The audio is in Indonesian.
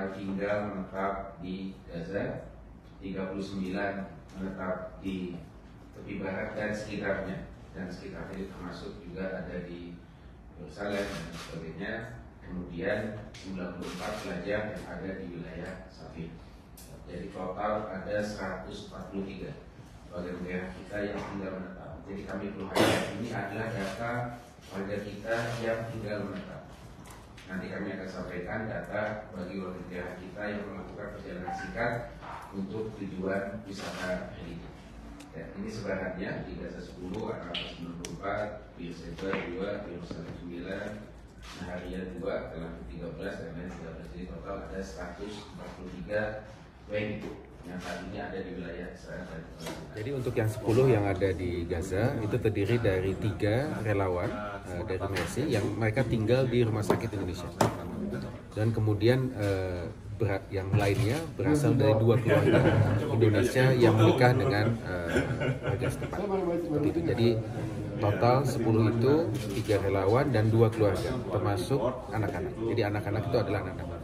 tempat tinggal menetap di Gaza, 39 menetap di tepi barat dan sekitarnya, termasuk juga ada di Yerusalem dan sebagainya. Kemudian 94 pelajar yang ada di wilayah Safir. Jadi total ada 143 warga negara kita yang tinggal menetap. Jadi kami perlukan ini adalah data warga kita yang tinggal menetap. Nanti kami akan sampaikan data bagi warga negara kita yang melakukan perjalanan singkat untuk tujuan wisata religi. Ya, ini sebarannya di Gaza 10, Arafah 94, Beersheba 2, Yerusalem 9, Naharia 2, Tel Aviv 13, dan lain 13. Jadi total ada 143 WNI yang saat ini ada di wilayah Israel dan Palestina. Jadi untuk yang 10 yang ada di Gaza itu terdiri dari 3 relawan dari Mercy yang mereka tinggal di rumah sakit Indonesia. Dan kemudian yang lainnya berasal dari 2 keluarga Indonesia yang menikah dengan warga setempat. Jadi total 10 itu 3 relawan dan 2 keluarga termasuk anak-anak. Jadi anak-anak itu adalah anak-anak.